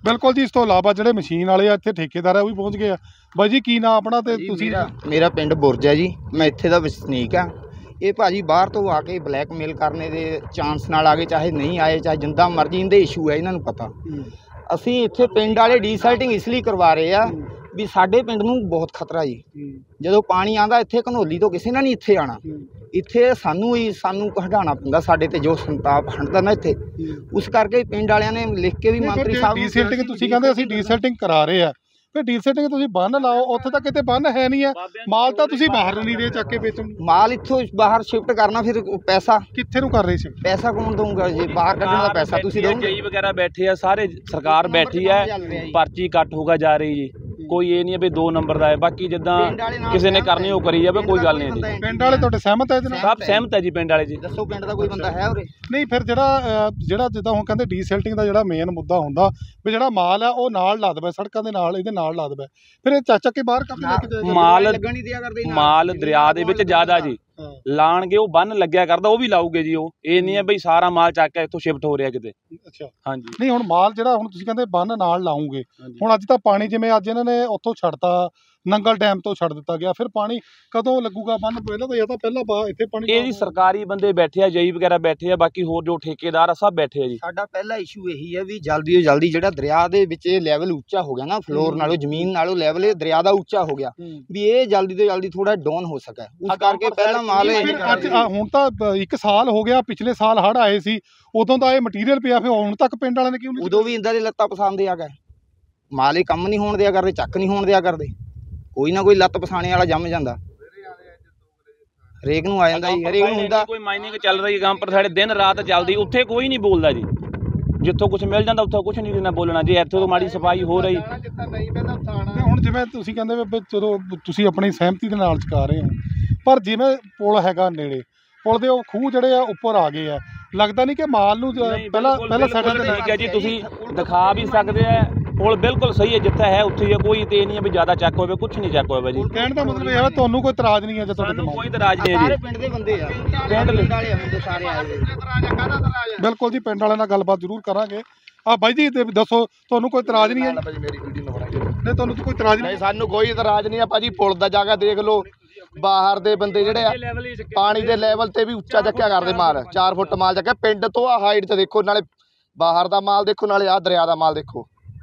S1: ਬਿਲਕੁਲ ਜੀ। ਇਸ ਤੋਂ ਇਲਾਵਾ ਜਿਹੜੇ ਮਸ਼ੀਨ ਵਾਲੇ ਆ ਇੱਥੇ ਠੇਕੇਦਾਰ ਆ ਉਹ ਵੀ ਪਹੁੰਚ ਗਏ ਆ। ਬਾਈ ਜੀ ਕੀ ਨਾਂ ਆਪਣਾ ਤੇ ਤੁਸੀਂ?
S4: ਮੇਰਾ ਪਿੰਡ ਬੁਰਜ ਹੈ ਜੀ, ਮੈਂ ਇੱਥੇ ਦਾ ਵਸਨੀਕ ਆ। ਇਹ ਭਾਜੀ ਬਾਹਰ ਤੋਂ ਆ ਕੇ ਬਲੈਕਮੇਲ ਕਰਨੇ ਦੇ ਚਾਂਸ ਨਾਲ ਆ ਗਏ, ਚਾਹੇ ਨਹੀਂ ਆਏ, ਚਾਹੇ ਜਿੰਦਾ ਮਰਜ਼ੀ, ਇਹਦੇ ਇਸ਼ੂ ਹੈ, ਇਹਨਾਂ ਨੂੰ ਪਤਾ। ਅਸੀਂ ਇੱਥੇ ਪਿੰਡ ਵਾਲੇ ਡੀਸਲਟਿੰਗ ਇਸ ਲਈ ਕਰਵਾ ਰਹੇ ਆ ਵੀ ਸਾਡੇ ਪਿੰਡ ਨੂੰ ਬਹੁਤ ਖਤਰਾ ਜੀ। ਜਦੋਂ ਪਾਣੀ ਆਉਂਦਾ ਇੱਥੇ ਘਨੌਲੀ ਤੋਂ ਕਿਸੇ ਨੇ ਨਹੀਂ ਇੱਥੇ ਆਉਣਾ, ਇੱਥੇ ਸਾਨੂੰ ਹਟਾਉਣਾ ਪੈਂਦਾ, ਸਾਡੇ ਤੇ ਜੋ ਸੰਤਾਪ ਹਟਦਾ ਨਾ ਇੱਥੇ। ਉਸ ਕਰਕੇ ਪਿੰਡ ਵਾਲਿਆਂ ਨੇ ਲਿਖ ਕੇ ਵੀ ਮੰਤਰੀ ਸਾਹਿਬ ਨੂੰ,
S1: ਡੀਸਲਟਿੰਗ ਤੁਸੀਂ ਕਹਿੰਦੇ ਅਸੀਂ ਡੀਸਲਟਿੰਗ ਕਰਾ ਰਹੇ ਆ, ਫਿਰ ਡੀਸਲਟਿੰਗ ਤੁਸੀਂ ਬੰਨ ਲਾਓ, ਉੱਥੇ ਤਾਂ ਕਿਤੇ ਬੰਨ ਹੈ ਨਹੀਂ ਹੈ। ਮਾਲ ਤਾਂ ਤੁਸੀਂ ਬਾਹਰ ਨੂੰ ਨਹੀਂ ਦੇ ਚੱਕ ਕੇ ਵੇਚਣ,
S4: ਮਾਲ ਇੱਥੋਂ ਬਾਹਰ ਸ਼ਿਫਟ ਕਰਨਾ, ਫਿਰ ਪੈਸਾ
S1: ਕਿੱਥੇ ਨੂੰ ਕਰ ਰਹੇ ਸੀ?
S4: ਪੈਸਾ ਕੌਣ ਦਊਗਾ ਜੀ? ਬਾਹਰ ਕੱਢਣ ਦਾ ਪੈਸਾ ਤੁਸੀਂ ਦੋਗੇ।
S3: ਜਈ ਵਗੈਰਾ ਬੈਠੇ ਆ ਸਾਰੇ, ਸਰਕਾਰ ਬੈਠੀ ਹੈ, ਪਰਚੀ ਕੱਟ ਹੋਗਾ ਜਾ ਰਹੀ ਜੀ। ਕੋਈ ਇਹ ਨਹੀਂ ਹੈ ਵੀ 2 ਨੰਬਰ ਦਾ ਹੈ, ਬਾਕੀ ਜਿੱਦਾਂ ਕਿਸੇ ਨੇ ਕਰਨੀ ਉਹ ਕਰੀ ਜਾਵੇ, ਕੋਈ ਗੱਲ ਨਹੀਂ ਜੀ।
S1: ਪਿੰਡ ਵਾਲੇ ਤੁਹਾਡੇ ਸਹਿਮਤ ਹੈ ਇਹਦੇ ਨਾਲ?
S3: ਸਭ ਸਹਿਮਤ ਹੈ ਜੀ ਪਿੰਡ ਵਾਲੇ ਜੀ।
S4: ਦੱਸੋ ਪਿੰਡ ਦਾ ਕੋਈ ਬੰਦਾ ਹੈ ਉਰੇ?
S1: ਨਹੀਂ, ਫਿਰ ਜਿਹੜਾ ਜਿੱਦਾਂ ਹੁਣ ਕਹਿੰਦੇ ਡੀਸਲਟਿੰਗ ਦਾ ਜਿਹੜਾ ਮੇਨ ਮੁੱਦਾ ਹੁੰਦਾ ਵੀ ਜਿਹੜਾ ਮਾਲ ਆ ਉਹ ਨਾਲ ਲਾ ਦੇਵੇ, ਸੜਕਾਂ ਦੇ ਨਾਲ, ਇਹਦੇ ਨਾਲ ਲਾ ਦੇਵੇ, ਫਿਰ ਇਹ ਚੱਕ ਕੇ ਬਾਹਰ ਕੱਢ ਲੈ ਕੇ ਜਾਏਗਾ।
S3: ਮਾਲ ਦਰਿਆ ਦੇ ਵਿੱਚ ਜ਼ਿਆਦਾ ਜੀ ਲਾਣਗੇ, ਉਹ ਬੰਨ ਲੱਗਿਆ ਕਰਦਾ ਉਹ ਵੀ ਲਾਉਗੇ ਜੀ। ਉਹ ਇਹ ਨਹੀਂ ਹੈ ਬਈ ਸਾਰਾ ਮਾਲ ਚੱਕ ਕੇ ਇੱਥੋਂ ਸ਼ਿਫਟ ਹੋ ਰਿਹਾ ਕਿਤੇ।
S1: ਅੱਛਾ,
S3: ਹਾਂਜੀ।
S1: ਨਹੀਂ ਹੁਣ ਮਾਲ ਜਿਹੜਾ ਹੁਣ ਤੁਸੀਂ ਕਹਿੰਦੇ ਬੰਨ ਨਾਲ ਲਾਉਂਗੇ, ਹੁਣ ਅੱਜ ਤਾਂ ਪਾਣੀ ਜਿਵੇਂ ਅੱਜ ਇਹਨਾਂ ਨੇ ਉੱਥੋਂ ਛੱਡਤਾ, ਨੰਗਲ ਡੈਮ ਤੋਂ ਛੱਡ ਦਿੱਤਾ ਗਿਆ, ਫਿਰ ਪਾਣੀ ਕਦੋਂ ਲੱਗੂਗਾ ਬੰਨ? ਪਹਿਲਾਂ ਤਾਂ ਇਹ ਤਾਂ ਪਹਿਲਾਂ ਇੱਥੇ ਪਾਣੀ
S3: ਇਹ ਜੀ ਸਰਕਾਰੀ ਬੰਦੇ ਬੈਠੇ ਆ, ਜਈ ਵਗੈਰਾ ਬੈਠੇ ਆ, ਬਾਕੀ ਹੋਰ ਜੋ ਠੇਕੇਦਾਰ ਆ ਸਭ ਬੈਠੇ ਆ ਜੀ।
S4: ਸਾਡਾ ਪਹਿਲਾ ਇਸ਼ੂ ਇਹੀ ਹੈ ਵੀ ਜਲਦੀ ਤੋਂ ਜਲਦੀ ਜਿਹੜਾ ਦਰਿਆ ਦੇ ਵਿੱਚ ਇਹ ਲੈਵਲ ਉੱਚਾ ਹੋ ਗਿਆ ਨਾ, ਫਲੋਰ ਨਾਲੋਂ ਜ਼ਮੀਨ ਨਾਲੋਂ ਲੈਵਲ ਇਹ ਦਰਿਆ ਦਾ ਉੱਚਾ ਹੋ ਗਿਆ, ਵੀ ਇਹ ਜਲਦੀ ਤੋਂ ਜਲਦੀ ਥੋੜਾ ਡਾਊਨ ਹੋ ਸਕੇ। ਉਸ ਕਰਕੇ ਪਹਿਲਾਂ ਮਾਲ
S1: ਹੁਣ ਤਾਂ 1 ਸਾਲ ਹੋ ਗਿਆ, ਪਿਛਲੇ ਸਾਲ ਹੜ੍ਹ ਆਏ ਸੀ, ਉਦੋਂ ਦਾ ਇਹ ਮਟੀਰੀਅਲ ਪਿਆ, ਫਿਰ ਹੁਣ ਤੱਕ ਪਿੰਡ ਵਾਲਿਆਂ ਨੇ ਕਿਉਂ ਨਹੀਂ?
S4: ਉਦੋਂ ਵੀ ਇੰਦਾਂ ਦੇ ਲੱਤਾਂ ਪਸਾਉਂਦੇ ਆ ਗਏ, ਮਾਲ ਇਹ ਕੰਮ ਨਹੀਂ ਹੋਣ ਦਿਆ ਕਰਦੇ, ਚੱਕ ਨਹੀਂ ਹੋਣ ਦਿਆ ਕਰਦੇ, ਕੋਈ ਨਾ ਕੋਈ ਲੱਤ ਪਸਾਣੇ ਵਾਲਾ ਜੰਮ ਜਾਂਦਾ, ਹਰੇਕ ਨੂੰ ਆ ਜਾਂਦਾ ਜੀ, ਹਰੇਕ ਨੂੰ ਹੁੰਦਾ।
S3: ਕੋਈ ਮਾਈਨਿੰਗ ਚੱਲ ਰਹੀ ਹੈ ਪਰ ਸਾਡੇ ਦਿਨ ਰਾਤ ਚੱਲਦੀ, ਉੱਥੇ ਕੋਈ ਨਹੀਂ ਬੋਲਦਾ ਜੀ। ਜਿੱਥੋਂ ਕੁਝ ਮਿਲ ਜਾਂਦਾ ਉੱਥੋਂ ਕੁਝ ਨਹੀਂ ਦੇਣਾ ਬੋਲਣਾ ਜੀ। ਇੱਥੋਂ ਤੋਂ ਮਾੜੀ ਸਫਾਈ ਹੋ ਰਹੀ।
S1: ਹੁਣ ਜਿਵੇਂ ਤੁਸੀਂ ਕਹਿੰਦੇ ਵੀ ਚਲੋ ਤੁਸੀਂ ਆਪਣੀ ਸਹਿਮਤੀ ਦੇ ਨਾਲ ਚੁਕਾ ਰਹੇ ਹੋ, ਪਰ ਜਿਵੇਂ ਪੁਲ ਹੈਗਾ ਨੇੜੇ, ਪੁਲ ਦੇ ਉਹ ਖੂਹ ਜਿਹੜੇ ਆ ਉੱਪਰ ਆ ਗਏ ਆ, ਲੱਗਦਾ ਨਹੀਂ ਕਿ ਮਾਲ ਨੂੰ ਪਹਿਲਾਂ ਸੈਟਲ ਤੇ
S3: ਠੀਕ ਹੈ ਜੀ, ਤੁਸੀਂ ਦਿਖਾ ਵੀ ਸਕਦੇ ਆ ਪੁਲ ਬਿਲਕੁਲ ਸਹੀ ਹੈ, ਜਿੱਥੇ ਹੈ ਉੱਥੇ ਹੀ ਹੈ, ਕੋਈ ਤੇ ਨਹੀਂ ਹੈ ਵੀ ਜ਼ਿਆਦਾ ਚੱਕ ਹੋਵੇ, ਕੁਝ ਨਹੀਂ ਚੱਕ ਹੋਵੇ ਜੀ।
S1: ਕਹਿਣ ਦਾ ਮਤਲਬ ਇਹ ਹੈ ਤੁਹਾਨੂੰ ਕੋਈ ਇਤਰਾਜ਼ ਨਹੀਂ ਹੈ? ਜੇ ਤੁਹਾਡੇ
S3: ਕੋਈ ਇਤਰਾਜ਼ ਨਹੀਂ ਹੈ ਜੀ।
S4: ਸਾਰੇ ਪਿੰਡ ਦੇ ਬੰਦੇ ਆ, ਪਿੰਡ ਵਾਲੇ ਹੁੰਦੇ ਸਾਰੇ ਆਏ ਹੋਏ।
S1: ਬਿਲਕੁਲ ਜੀ, ਪਿੰਡ ਵਾਲਿਆਂ ਨਾਲ ਗੱਲਬਾਤ ਜ਼ਰੂਰ ਕਰਾਂਗੇ। ਬਾਈ ਜੀ ਦੱਸੋ, ਤੁਹਾਨੂੰ ਕੋਈ ਇਤਰਾਜ਼ ਨਹੀਂ ਹੈ?
S5: ਮੇਰੀ ਵੀਡੀਓ ਨਾ ਬਣਾਈਓ।
S1: ਨਹੀਂ, ਤੁਹਾਨੂੰ ਕੋਈ ਇਤਰਾਜ਼ ਨਹੀਂ?
S5: ਸਾਨੂੰ ਕੋਈ ਇਤਰਾਜ਼ ਨਹੀਂ ਆ ਭਾਜੀ। ਪੁਲ ਦਾ ਜਗ੍ਹਾ ਦੇਖ ਲਓ, ਬਾਹਰ ਦੇ ਬੰਦੇ ਜਿਹੜੇ ਆ ਪਾਣੀ ਦੇ ਲੈਵਲ ਤੇ ਵੀ ਉੱਚਾ ਚੱਕਿਆ ਕਰਦੇ ਮਾਲ, 4 ਫੁੱਟ ਮਾਲ ਚੱਕਿਆ ਪਿੰਡ ਤੋਂ। ਆ ਹਾਈਟ ਤੇ ਦੇਖੋ, ਨਾਲੇ ਬਾਹਰ ਦਾ ਮਾਲ ਦੇਖੋ, ਨਾਲੇ ਆ ਦਰਿਆ ਦਾ ਮਾਲ ਦੇਖੋ।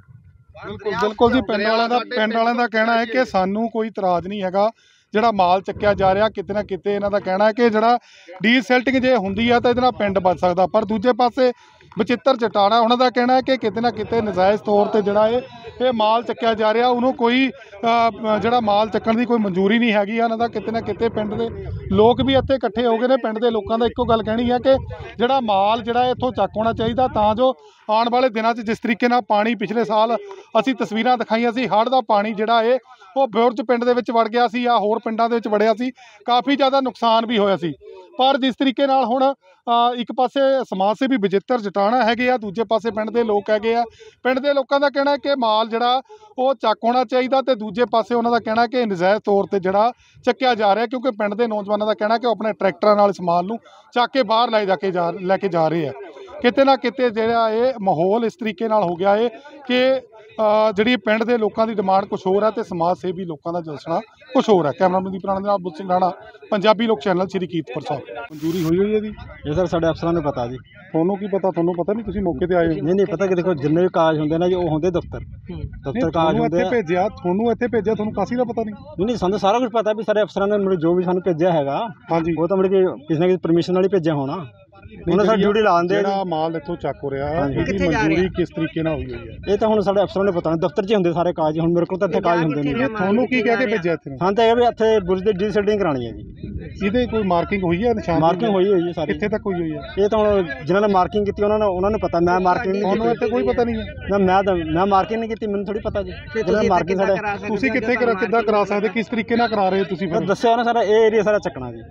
S1: ਬਿਲਕੁਲ ਜੀ, ਪਿੰਡ ਵਾਲਿਆਂ ਦਾ ਕਹਿਣਾ ਹੈ ਕਿ ਸਾਨੂੰ ਕੋਈ ਇਤਰਾਜ਼ ਨਹੀਂ ਹੈਗਾ ਜਿਹੜਾ ਮਾਲ ਚੱਕਿਆ ਜਾ ਰਿਹਾ। ਕਿਤੇ ਨਾ ਕਿਤੇ ਇਹਨਾਂ ਦਾ ਕਹਿਣਾ ਹੈ ਕਿ ਜਿਹੜਾ ਡੀਸਲਟਿੰਗ ਜੇ ਹੁੰਦੀ ਆ ਤਾਂ ਇਹਦੇ ਨਾਲ ਪਿੰਡ ਬਚ ਸਕਦਾ, ਪਰ ਦੂਜੇ ਪਾਸੇ ਬਚਿੱਤਰ ਚਟਾਣਾ ਉਹਨਾਂ ਦਾ ਕਹਿਣਾ ਹੈ ਕਿ ਕਿਤੇ ਨਾ ਕਿਤੇ ਨਜਾਇਜ਼ ਤੌਰ ਤੇ ਜਿਹੜਾ ਇਹ ਮਾਲ ਚੱਕਿਆ ਜਾ ਰਿਹਾ, ਉਹਨੂੰ ਕੋਈ ਜਿਹੜਾ ਮਾਲ ਚੱਕਣ ਦੀ ਕੋਈ ਮਨਜ਼ੂਰੀ ਨਹੀਂ ਹੈਗੀ। ਇਹਨਾਂ ਦਾ ਕਿਤੇ ਨਾ ਕਿਤੇ ਪਿੰਡ ਦੇ ਲੋਕ ਵੀ ਇੱਥੇ ਇਕੱਠੇ ਹੋ ਗਏ ਨੇ। ਪਿੰਡ ਦੇ ਲੋਕਾਂ ਦਾ ਇੱਕੋ ਗੱਲ ਕਹਿਣੀ ਹੈ ਕਿ ਜਿਹੜਾ ਮਾਲ ਜਿਹੜਾ ਇੱਥੋਂ ਚੱਕ ਹੋਣਾ ਚਾਹੀਦਾ, ਤਾਂ ਜੋ ਆਉਣ ਵਾਲੇ ਦਿਨਾਂ 'ਚ ਜਿਸ ਤਰੀਕੇ ਨਾਲ ਪਾਣੀ ਪਿਛਲੇ ਸਾਲ ਅਸੀਂ ਤਸਵੀਰਾਂ ਦਿਖਾਈਆਂ ਸੀ, ਹੜ੍ਹ ਦਾ ਪਾਣੀ ਜਿਹੜਾ ਉਹ ਬੁਰਜ ਪਿੰਡ ਦੇ ਵਿੱਚ ਵੜ ਗਿਆ ਸੀ ਜਾਂ ਹੋਰ ਪਿੰਡਾਂ ਦੇ ਵਿੱਚ ਵੜਿਆ ਸੀ, ਕਾਫੀ ਜ਼ਿਆਦਾ ਨੁਕਸਾਨ ਵੀ ਹੋਇਆ ਸੀ। ਪਰ ਜਿਸ ਤਰੀਕੇ ਨਾਲ ਹੁਣ ਇੱਕ ਪਾਸੇ ਸਮਾਜ ਸੇਵੀ ਬਚਿੱਤਰ ਜਟਾਣਾ ਹੈਗੇ ਆ, ਦੂਜੇ ਪਾਸੇ ਪਿੰਡ ਦੇ ਲੋਕ ਹੈਗੇ ਆ। ਪਿੰਡ ਦੇ ਲੋਕਾਂ ਦਾ ਕਹਿਣਾ ਕਿ ਮਾਲ ਜਿਹੜਾ ਉਹ ਚੱਕ ਹੋਣਾ ਚਾਹੀਦਾ, ਤੇ ਦੂਜੇ ਪਾਸੇ ਉਹਨਾਂ ਦਾ ਕਹਿਣਾ ਕਿ ਨਜਾਇਜ਼ ਤੌਰ ਤੇ ਜਿਹੜਾ ਚੱਕਿਆ ਜਾ ਰਿਹਾ, ਕਿਉਂਕਿ ਪਿੰਡ ਦੇ ਨੌਜਵਾਨਾਂ ਦਾ ਕਹਿਣਾ ਕਿ ਉਹ ਆਪਣੇ ਟਰੈਕਟਰਾਂ ਨਾਲ ਇਸ ਮਾਲ ਨੂੰ ਚੱਕ ਕੇ ਬਾਹਰ ਲੈ ਕੇ ਜਾ ਰਹੇ ਆ। ਕਿਤੇ ਨਾ ਕਿਤੇ ਜਿਹੜਾ ਇਹ ਮਾਹੌਲ ਇਸ ਤਰੀਕੇ ਨਾਲ ਹੋ ਗਿਆ ਕਿ ਜਿਹੜੀ ਪਿੰਡ ਦੇ ਲੋਕਾਂ ਦੀ ਡਿਮਾਂਡ ਕੁਛ ਹੋਰ ਹੈ ਤੇ ਸਮਾਜ ਸੇਵੀ ਲੋਕਾਂ ਦਾ ਜਲਸਣਾ ਕੁਛ ਹੋਰ ਹੈ। ਕੈਮਰਾਮੈਨ ਦੀ ਪੁਰਾਣੇ ਨਾਲ ਬੁੱਧ ਸਿੰਘ ਰਾਣਾ, ਪੰਜਾਬੀ ਲੋਕ ਚੈਨਲ, ਸ਼੍ਰੀ ਕੀਰਤਪੁਰ ਸਾਹਿਬ। ਮਨਜ਼ੂਰੀ ਹੋਈ ਹੈ ਜੀ?
S6: ਇਹ ਸਰ ਸਾਡੇ ਅਫਸਰਾਂ ਨੂੰ ਪਤਾ ਜੀ।
S1: ਤੁਹਾਨੂੰ ਕੀ ਪਤਾ? ਤੁਹਾਨੂੰ ਪਤਾ ਨਹੀਂ, ਤੁਸੀਂ ਮੌਕੇ ਤੇ ਆਏ ਹੋ?
S6: ਨਹੀਂ ਪਤਾ ਕਿ ਦੇਖੋ ਜਿੰਨੇ ਵੀ ਕਾਗਜ਼ ਹੁੰਦੇ ਨੇ ਜੀ ਉਹ ਹੁੰਦੇ ਦਫ਼ਤਰ ਕਾਗਜ਼ ਹੁੰਦੇ ਆ।
S1: ਤੁਹਾਨੂੰ ਇੱਥੇ ਭੇਜਿਆ, ਤੁਹਾਨੂੰ ਕਾਸੀ ਦਾ ਪਤਾ ਨਹੀਂ?
S6: ਨਹੀਂ, ਸਾਨੂੰ ਸਾਰਾ ਕੁਝ ਪਤਾ ਵੀ ਸਾਡੇ ਅਫਸਰਾਂ ਨੇ ਜੋ ਵੀ ਸਾਨੂੰ ਭੇਜਿਆ ਹੈਗਾ,
S1: ਹਾਂਜੀ,
S6: ਉਹ ਤਾਂ ਮੁੜ ਕੇ ਕਿਸੇ ਨਾ ਕਿਸੇ ਪਰਮਿਸ਼ਨ ਨਾਲ ਹੀ ਭੇਜਿਆ ਹੋਣਾ। ਉਹਨਾਂ ਸਾਡੀ ਡਿਊਟੀ ਲਾ ਦਿੰਦੇ।
S1: ਜਿਹੜਾ ਮਾਲ ਇੱਥੋਂ ਚੱਕ ਹੋ ਰਿਹਾ, ਇਹਦੀ ਮਨਜ਼ੂਰੀ ਕਿਸ ਤਰੀਕੇ ਨਾਲ ਹੋਈ ਹੋਈ ਹੈ?
S6: ਇਹ ਤਾਂ ਹੁਣ ਸਾਡੇ ਅਫਸਰਾਂ ਨੂੰ ਪਤਾ, ਦਫ਼ਤਰ 'ਚ ਹੁੰਦੇ ਸਾਰੇ ਕਾਗਜ਼। ਹੁਣ ਮੇਰੇ ਕੋਲ ਤਾਂ ਇੱਥੇ ਕਾਗਜ਼ ਹੁੰਦੇ ਨਹੀਂ।
S1: ਤੁਹਾਨੂੰ ਕੀ ਕਹਿ ਕੇ ਭੇਜਿਆ ਇੱਥੇ?
S6: ਸਾਨੂੰ ਤਾਂ ਇਹ ਵੀ ਇੱਥੇ ਬੁਰਜ ਦੀ ਡੀਸਲਟਿੰਗ ਕਰਾਉਣੀ ਹੈ ਜੀ।
S1: ਇਹਦੇ ਕੋਈ ਮਾਰਕਿੰਗ ਹੋਈ ਹੈ? ਨਿਸ਼ਾਨ
S6: ਮਾਰਕਿੰਗ ਹੋਈ ਹੈ ਸਾਰੀ।
S1: ਕਿੱਥੇ ਤੱਕ ਹੋਈ ਹੋਈ ਹੈ?
S6: ਇਹ ਤਾਂ ਹੁਣ ਜਿਨ੍ਹਾਂ ਨੇ ਮਾਰਕਿੰਗ ਕੀਤੀ ਉਹਨਾਂ ਨੂੰ ਪਤਾ। ਮੈਂ ਮਾਰਕਿੰਗ ਨਹੀਂ
S1: ਕੀਤੀ। ਇੱਥੇ ਕੋਈ ਪਤਾ ਨਹੀਂ ਹੈ?
S6: ਮੈਂ ਮਾਰਕਿੰਗ ਨਹੀਂ ਕੀਤੀ, ਮੈਨੂੰ ਥੋੜੀ ਪਤਾ ਜੀ। ਮਾਰਕਿੰਗ ਸਾਡੇ ਤੁਸੀਂ
S1: ਕਿੱਦਾਂ ਕਰਾ ਸਕਦੇ, ਕਿਸ ਤਰੀਕੇ ਨਾਲ ਕਰਾ ਰਹੇ ਹੋ ਤੁਸੀਂ? ਫਿਰ
S6: ਦੱਸਿਆ ਨਾ ਸਾਰਾ ਇਹ ਏਰੀਆ ਸਾਰਾ ਚੱਕਣਾ ਜੀ।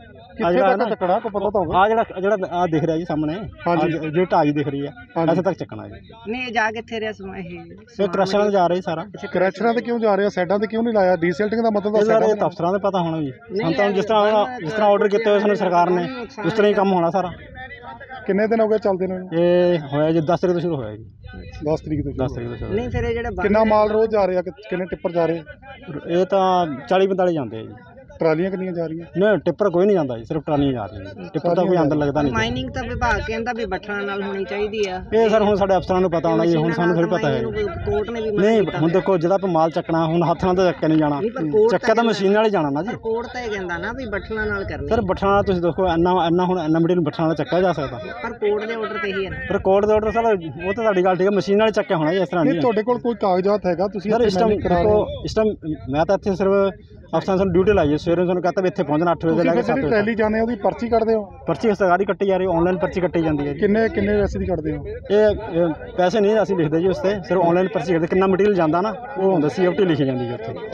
S1: ਚੱਕਣਾ ਕੋ ਪਤਾ ਤਾਂ ਹੋਗਾ।
S6: ਜਿਹੜਾ ਦਿਖ ਰਿਹਾ ਜੀ ਸਾਹਮਣੇ, ਜੋ ਢਾਈ ਦਿਖ ਰਹੀ ਹੈ, ਇੱਥੇ ਤੱਕ ਚੱਕਣਾ ਜੀ।
S7: ਨਹੀਂ ਜਾ ਕਿੱਥੇ ਰਿਹਾ ਸਮਾਂ
S6: ਇਹ ਕ੍ਰਸ਼ਰਾਂ ਤੇ ਜਾ ਰਹੀ ਸਾਰਾ।
S1: ਕ੍ਰਸ਼ਰਾਂ ਤੇ ਕਿਉਂ ਜਾ ਰਿਹਾ? ਸਾਈਡਾਂ ਤੇ ਕਿਉਂ ਨਹੀਂ ਲਾਇਆ? ਡੀਸਲਟਿੰਗ ਦਾ ਮਤਲਬ
S6: ਇਹ ਅਫਸਰਾਂ ਦਾ ਪਤਾ ਹੋਣਾ ਜੀ। ਸਾਨੂੰ ਤਾਂ ਜਿਸ ਤਰ੍ਹਾਂ ਆਰਡਰ ਕੀਤੇ ਹੋਏ ਸਾਨੂੰ ਸਰਕਾਰ ਨੇ, ਉਸ ਤਰ੍ਹਾਂ ਹੀ ਕੰਮ ਹੋਣਾ ਸਾਰਾ।
S1: ਕਿੰਨੇ ਦਿਨ ਹੋ ਗਏ ਚੱਲਦੇ ਨੂੰ?
S6: ਇਹ ਹੋਇਆ ਜੀ 10 ਤਰੀਕ ਤੋਂ ਸ਼ੁਰੂ ਹੋਇਆ ਜੀ
S1: 10 ਤਰੀਕ ਤੋਂ
S6: 10 ਤਰੀਕ ਤੋਂ ਸ਼ੁਰੂ
S7: ਨਹੀਂ ਫਿਰ ਇਹ ਜਿਹੜਾ
S1: ਕਿੰਨਾ ਮਾਲ ਰੋਜ਼ ਜਾ ਰਿਹਾ ਕਿੰਨੇ ਟਿੱਪਰ ਜਾ ਰਹੇ?
S6: ਇਹ ਤਾਂ 40-45 ਜਾਂਦੇ ਆ ਜੀ।
S1: ਟਰਾਲੀਆਂ ਕਿੰਨੀਆਂ ਜਾ ਰਹੀਆਂ?
S6: ਨਹੀਂ ਟਿੱਪਰ ਕੋਈ ਨਹੀਂ ਜਾਂਦਾ ਜੀ, ਸਿਰਫ ਟਰਾਲੀਆਂ ਜਾ ਰਹੀਆਂ। ਟਿੱਪਰ ਤਾਂ ਕੋਈ ਅੰਦਰ ਲੱਗਦਾ ਨਹੀਂ।
S7: ਮਾਈਨਿੰਗ ਤਾਂ ਵਿਭਾਗ ਕਹਿੰਦਾ ਵੀ ਬੱਠਲਾਂ ਨਾਲ ਹੋਣੀ ਚਾਹੀਦੀ ਆ।
S6: ਇਹ ਸਰ ਹੁਣ ਸਾਡੇ ਅਫਸਰਾਂ ਨੂੰ ਪਤਾ ਹੋਣਾ ਜੀ, ਹੁਣ ਸਾਨੂੰ ਥੋੜੀ ਪਤਾ ਹੈ।
S7: ਕੋਰਟ ਨੇ ਵੀ
S6: ਨਹੀਂ ਹੁਣ ਦੇਖੋ ਜਿਹੜਾ ਆਪਾਂ ਮਾਲ ਚੱਕਣਾ ਹੁਣ ਹੱਥ ਨਾਲ ਤਾਂ ਚੱਕ ਕੇ ਨਹੀਂ ਜਾਣਾ, ਚੱਕਾ ਤਾਂ ਮਸ਼ੀਨ ਨਾਲ ਹੀ ਜਾਣਾ ਨਾ ਜੀ।
S7: ਕੋਰਟ ਤਾਂ ਇਹ ਕਹਿੰਦਾ ਨਾ ਵੀ ਬੱਠਲਾਂ ਨਾਲ ਕਰਨੀ।
S6: ਸਰ ਬੱਠਲਾਂ ਨਾਲ ਤੁਸੀਂ ਦੇਖੋ ਇੰਨਾ ਹੁਣ ਇੰਨਾ ਮਟੀਰੀਅਲ ਬੱਠਲਾਂ ਨਾਲ ਚੱਕਿਆ ਜਾ ਸਕਦਾ,
S7: ਪਰ ਕੋਰਟ ਦੇ ਆਰਡਰ ਤੇ ਹੀ ਹੈ।
S6: ਪਰ ਕੋਰਟ ਦੇ ਆਰਡਰ ਸਰ ਉਹ ਤਾਂ ਤੁਹਾਡੀ ਗੱਲ ਠੀਕ ਹੈ, ਮਸ਼ੀਨ ਨਾਲ ਹੀ ਚੱਕਿਆ ਹੋਣਾ ਜੀ, ਇਸ ਤਰ੍ਹਾਂ
S1: ਨਹੀਂ
S6: ਨਹੀਂ।
S1: ਤੁਹਾਡੇ ਕੋਲ ਕੋਈ ਕਾਗਜ਼ਾਤ ਹੈਗਾ? ਤੁਸੀਂ
S6: ਸਰ ਇਸ ਟਾਈਮ ਮੈਂ ਤਾਂ ਇੱਥੇ ਸਿਰਫ ਅਫਸਰਾਂ ਸਾਨੂੰ ਡਿਊਟੀ ਲਾਈ ਹੈ, ਸਵੇਰੇ ਸਾਨੂੰ ਕਹਤਾ ਵੀ ਇੱਥੇ ਪਹੁੰਚਣਾ 8 ਵਜੇ ਲੈ ਕੇ 7 ਵਜੇ।
S1: ਟਰੈਲੀ ਜਾਣੇ ਉਹਦੀ ਪਰਚੀ ਕੱਢਦੇ ਹੋ?
S6: ਪਰਚੀ ਸਰਕਾਰੀ ਕੱਟੀ ਜਾ ਰਹੀ, ਆਨਲਾਈਨ ਪਰਚੀ ਕੱਟੀ ਜਾਂਦੀ ਹੈ।
S1: ਕਿੰਨੇ ਪੈਸੇ ਦੀ ਕੱਢਦੇ ਹੋ?
S6: ਇਹ ਪੈਸੇ ਨਹੀਂ ਅਸੀਂ ਲਿਖਦੇ ਜੀ, ਉਸ 'ਤੇ ਸਿਰਫ ਆਨਲਾਈਨ ਪਰਚੀ ਕੱਢਦੇ। ਕਿੰਨਾ ਮਟੀਰੀਅਲ ਜਾਂਦਾ ਨਾ ਉਹ ਹੁੰਦਾ CFT ਲਿਖੀ ਜਾਂਦੀ ਹੈ ਉੱਥੇ।